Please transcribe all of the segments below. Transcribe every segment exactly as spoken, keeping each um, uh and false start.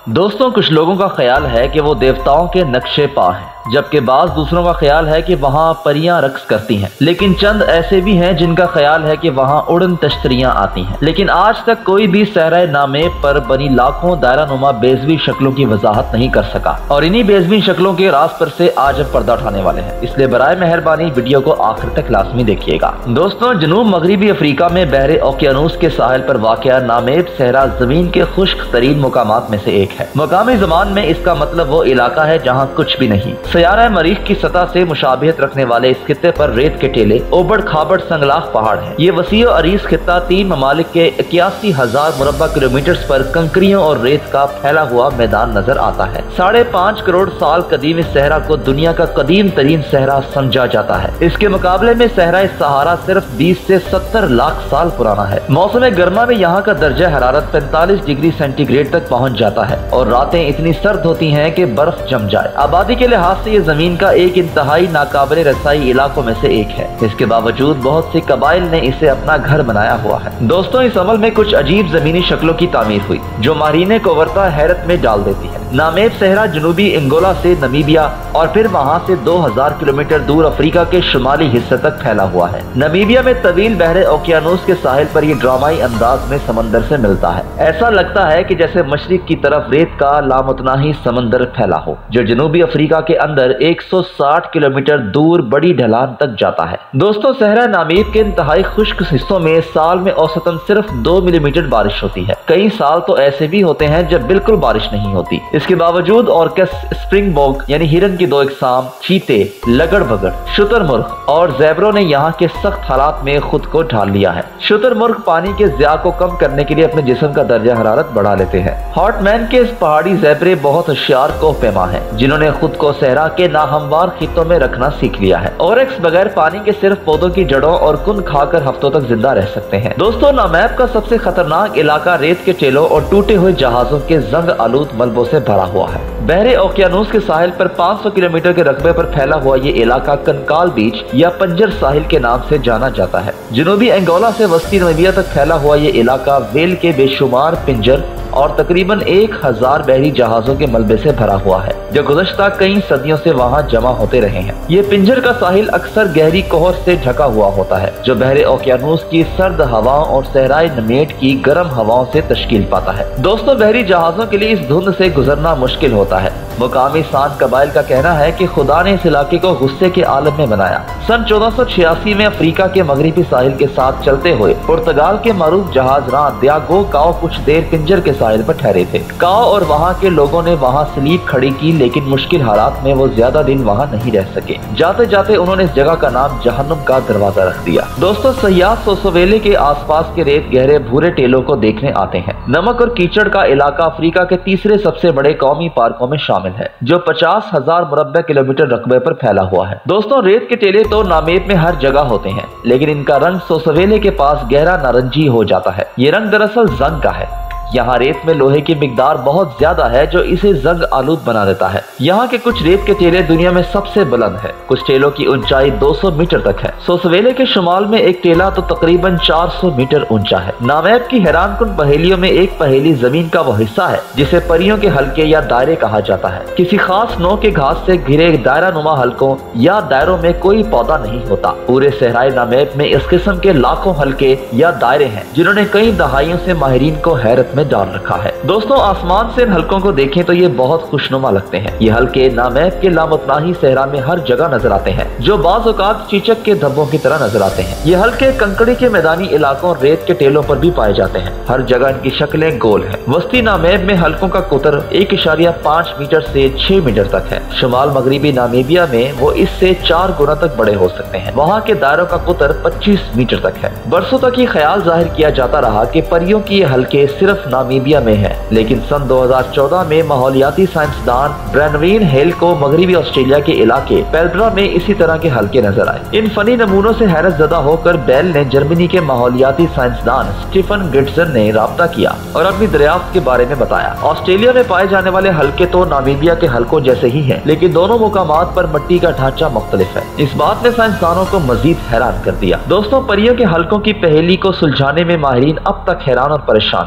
दोस्तों, कुछ लोगों का ख्याल है कि वो देवताओं के नक्शे पा हैं, जबकि बाज़ दूसरों का ख्याल है कि वहाँ परियां रक्स करती हैं। लेकिन चंद ऐसे भी हैं जिनका ख्याल है कि वहाँ उड़न तश्तरियां आती हैं। लेकिन आज तक कोई भी सहरा नामेब पर बनी लाखों दायरा नुमा बेज़वी शक्लों की वजाहत नहीं कर सका, और इन्हीं बेज़वी शक्लों के राज पर से आज हम पर्दा उठाने वाले हैं। इसलिए बराए मेहरबानी वीडियो को आखिर तक लाजमी देखिएगा। दोस्तों, जनूब मगरबी अफ्रीका में बहरे ओकियानूस के साहिल पर वाक़या नामेब सहरा जमीन के खुश्क तरीन मुकामात में से एक है। मकामी ज़बान में इसका मतलब वो इलाका है जहाँ कुछ भी नहीं। सयारा मरीख की सतह से मुशाबिहत रखने वाले इस खित्ते पर रेत के टेले, ओबड़ खाबड़ संगलाख पहाड़ हैं। ये वसी और अरीज खित्ता तीन ममालिक के इक्यासी हजार मुरब्बा किलोमीटर पर कंकरियों और रेत का फैला हुआ मैदान नजर आता है। साढ़े पाँच करोड़ साल कदीम इस सहरा को दुनिया का कदीम तरीन सहरा समझा जाता है। इसके मुकाबले में सहरा सहारा सिर्फ बीस से सत्तर लाख साल पुराना है। मौसम गर्मा में यहाँ का दर्जा हरारत पैंतालीस डिग्री सेंटीग्रेड तक पहुँच जाता है और रातें इतनी सर्द होती हैं कि बर्फ जम जाए। आबादी के लिहाज से ये जमीन का एक इंतहाई नाकाबिल रसाई इलाकों में से एक है। इसके बावजूद बहुत सी कबाइल ने इसे अपना घर बनाया हुआ है। दोस्तों, इस अमल में कुछ अजीब जमीनी शक्लों की तामीर हुई जो मारीने को वर्ता हैरत में डाल देती है। नामेब सहरा जनूबी अंगोला से नमीबिया और फिर वहाँ से दो हजार किलोमीटर दूर अफ्रीका के शुमाली हिस्से तक फैला हुआ है। नमीबिया में तवील बहरे ओकियानूस के साहिल पर यह ड्रामाई अंदाज में समंदर से मिलता है। ऐसा लगता है कि जैसे मशरिक की तरफ रेत का लामुतनाही समंदर फैला हो जो जनूबी अफ्रीका के अंदर एक सौ साठ किलोमीटर दूर बड़ी ढलान तक जाता है। दोस्तों, सहरा नामीब के इंतहाई खुश्क हिस्सों में साल में औसतन सिर्फ दो मिलीमीटर बारिश होती है। कई साल तो ऐसे भी होते हैं जब बिल्कुल बारिश नहीं होती। इसके बावजूद ऑर्कस, स्प्रिंगबोक यानी हिरन की दो इकसाम, चीते, लगड़ भगड़, शुतुरमुर्ग और ज़ेबरों ने यहाँ के सख्त हालात में खुद को ढाल लिया है। शुतुरमुर्ग पानी के ज़िया को कम करने के लिए अपने जिस्म का दर्जा हरारत बढ़ा लेते हैं। हॉटमैन के इस पहाड़ी ज़ेबरे बहुत होशियार कोहपेमा हैं जिन्होंने खुद को सहरा के नाहमवार खित्तों में रखना सीख लिया है। ऑरेक्स बगैर पानी के सिर्फ पौधों की जड़ों और कुन खाकर हफ्तों तक जिंदा रह सकते हैं। दोस्तों, नामेब का सबसे खतरनाक इलाका रेत के टेलों और टूटे हुए जहाजों के जंग आलूद मलबों से भरा हुआ है। बहरे ओकियानूस के साहिल पर पाँच सौ किलोमीटर के रकबे पर फैला हुआ ये इलाका कंकाल बीच या पंजर साहिल के नाम से जाना जाता है। जनूबी अंगोला से वस्ती नमीबिया तक फैला हुआ ये इलाका वेल के बेशुमार पिंजर और तकरीबन एक हजार बहरी जहाजों के मलबे से भरा हुआ है जो गुज़श्ता कई सदियों से वहाँ जमा होते रहे हैं। ये पिंजर का साहिल अक्सर गहरी कोहर से ढका हुआ होता है जो बहरे ओकियानूस की सर्द हवाओं और सहराई नमेट की गर्म हवाओं से तश्कील पाता है। दोस्तों, बहरी जहाजों के लिए इस धुंध से गुजरना मुश्किल होता है। मुकामी सांत कबाइल का कहना है कि खुदा ने इस इलाके को गुस्से के आलम में बनाया। सन चौदह सौ छियासी में अफ्रीका के मगरबी साहिल के साथ चलते हुए पुर्तगाल के मारूफ जहाज रां दियागो काओ कुछ देर पिंजर के साहिल पर ठहरे थे। काओ और वहाँ के लोगों ने वहाँ सलीब खड़ी की, लेकिन मुश्किल हालात में वो ज्यादा दिन वहाँ नहीं रह सके। जाते जाते उन्होंने इस जगह का नाम जहन्नुम का दरवाजा रख दिया। दोस्तों, सयाह सोसोवेले के आसपास के रेत गहरे भूरे टेलों को देखने आते हैं। नमक और कीचड़ का इलाका अफ्रीका के तीसरे सबसे बड़े कौमी पार्कों में शामिल है जो पचास हजार मुरब्बे किलोमीटर रकबे पर फैला हुआ है। दोस्तों, रेत के टेले तो नामेब में हर जगह होते हैं, लेकिन इनका रंग सोसोवेले के पास गहरा नारंगी हो जाता है। ये रंग दरअसल जंग का है। यहाँ रेत में लोहे की मिकदार बहुत ज्यादा है जो इसे जंग आलूद बना देता है। यहाँ के कुछ रेत के टेले दुनिया में सबसे बुलंद है। कुछ टेलों की ऊंचाई दो सौ मीटर तक है। सोसवेले के शुमाल में एक टेला तो तकरीबन चार सौ मीटर ऊंचा है। नामेब की हैरानकुन पहेलियों में एक पहेली जमीन का वो हिस्सा है जिसे परियों के हल्के या दायरे कहा जाता है। किसी खास नौ के घास से घिरे दायरा नुमा हल्कों या दायरों में कोई पौधा नहीं होता। पूरे सहराई नामेब में इस किस्म के लाखों हल्के या दायरे हैं जिन्होंने कई दहाइयों से माहिरीन को हैरत में डाल रखा है। दोस्तों, आसमान से इन हल्कों को देखें तो ये बहुत खुशनुमा लगते हैं। ये हल्के नामेब के लामुतनाही सहरा में हर जगह नजर आते हैं जो बाज़ औक़ात चीचक के धब्बों की तरह नजर आते हैं। ये हल्के कंकड़ी के मैदानी इलाकों और रेत के टेलों पर भी पाए जाते हैं। हर जगह इनकी शक्लें गोल है। वस्ती नामेब में हल्कों का कुतर एक इशारिया पाँच मीटर से छह मीटर तक है। शुमाल मगरबी नामीबिया में वो इससे चार गुना तक बड़े हो सकते हैं। वहाँ के दायरों का कुतर पच्चीस मीटर तक है। बरसों तक ये ख्याल जाहिर किया जाता रहा कि परियों की ये हल्के सिर्फ नामीबिया में है, लेकिन सन दो हजार चौदह में माहौलियाती साइंसदान ब्रैनवीन हेल को मगरबी ऑस्ट्रेलिया के इलाके पेल्ड्रा में इसी तरह के हल्के नजर आए। इन फनी नमूनों से हैरत ज़दा होकर बेल ने जर्मनी के माहौलियाती साइंसदान स्टीफन गिट्सन ने राब्ता किया और अपनी दरियाफ्त के बारे में बताया। ऑस्ट्रेलिया में पाए जाने वाले हल्के तो नामीबिया के हल्कों जैसे ही हैं, लेकिन दोनों मुकामात पर मिट्टी का ढांचा मुख्तलिफ है। इस बात ने साइंसदानों को मजीद हैरान कर दिया। दोस्तों, परियों के हल्कों की पहेली को सुलझाने में माहिरीन अब तक हैरान और परेशान है, लेकिन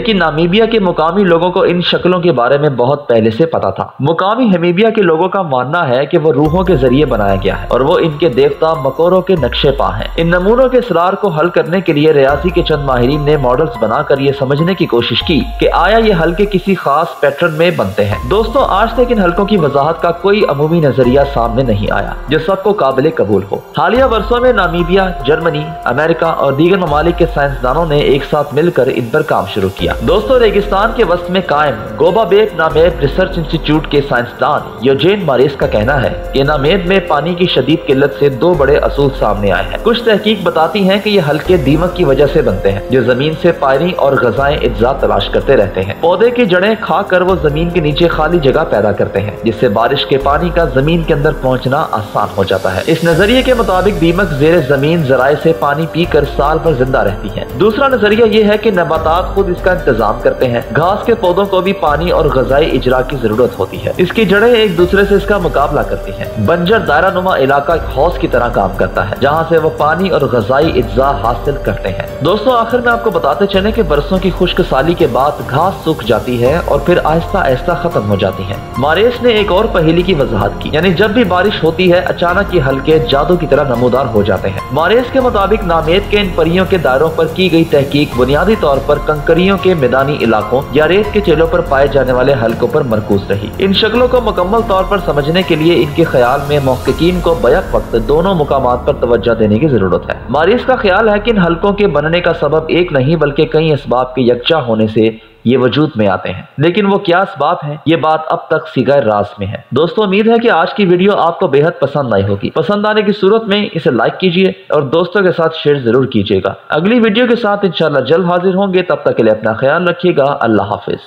लेकिन नामीबिया के मुकामी लोगों को इन शक्लों के बारे में बहुत पहले से पता था। मुकामी हमीबिया के लोगों का मानना है कि वो रूहों के जरिए बनाया गया है और वो इनके देवता मकोरों के नक्शे पा हैं। इन नमूनों के असरार को हल करने के लिए रियासी के चंद माहिरीन ने मॉडल्स बनाकर ये समझने की कोशिश की कि आया ये हल्के किसी खास पैटर्न में बनते हैं। दोस्तों, आज तक इन हल्कों की वजाहत का कोई अमूमी नजरिया सामने नहीं आया जो सबको काबिल कबूल हो। हालिया वर्षों में नामीबिया, जर्मनी, अमेरिका और दीगर ममालिक के साइंसदानों ने एक साथ मिलकर इन पर काम शुरू किया। दोस्तों, रेगिस्तान के वस्त में कायम गोबाबेक नामेद रिसर्च इंस्टीट्यूट के साइंसदान योजेन मारेस का कहना है कि नामेद में पानी की शदीद किल्लत से दो बड़े असूल सामने आए हैं। कुछ तहकीक बताती हैं कि ये हल्के दीमक की वजह से बनते हैं जो जमीन से पानी और गजाएं इज्जा तलाश करते रहते हैं। पौधे की जड़ें खाकर वो जमीन के नीचे खाली जगह पैदा करते हैं जिससे बारिश के पानी का जमीन के अंदर पहुंचना आसान हो जाता है। इस नजरिए के मुताबिक दीमक जेर जमीन जराए से पानी पीकर साल भर जिंदा रहती है। दूसरा नजरिया ये है कि नबातात खुद इसका इंतजाम करते हैं। घास के पौधों को भी पानी और गजाई इजरा की जरूरत होती है। इसकी जड़ें एक दूसरे से इसका मुकाबला करती हैं। बंजर दायरा नुमा इलाका एक हौज की तरह काम करता है जहाँ से वो पानी और गजाई इज्जा हासिल करते हैं। दोस्तों, आखिर में आपको बताते चले कि बरसों की खुश्क साली के बाद घास सूख जाती है और फिर आहिस्ता आहिस्ता खत्म हो जाती है। मारेस ने एक और पहेली की वजाहत की, यानी जब भी बारिश होती है अचानक ये हल्के जादू की तरह नमूदार हो जाते हैं। मारेस के मुताबिक नामेद के इन परियों के दायरों पर की गई तहकीक बुनियादी तौर पर कंकरियों के मैदानी इलाकों या रेत के चेलों पर पाए जाने वाले हल्कों पर मरकूज रही। इन शक्लों को मुकम्मल तौर पर समझने के लिए इनके ख्याल में मुहक्किकीन को बैक वक्त दोनों मुकामात पर तवज्जो देने की जरूरत है। मारेस का ख्याल है कि इन हल्कों के बनने का सबब एक नहीं बल्कि कई असबाब के यकजा होने से ये वजूद में आते हैं, लेकिन वो क्या असबाब हैं ये बात अब तक सिगार राज में है। दोस्तों, उम्मीद है कि आज की वीडियो आपको बेहद पसंद आई होगी। पसंद आने की सूरत में इसे लाइक कीजिए और दोस्तों के साथ शेयर जरूर कीजिएगा। अगली वीडियो के साथ इंशाल्लाह जल्द हाजिर होंगे, तब तक के लिए अपना ख्याल रखिएगा। अल्लाह हाफिज।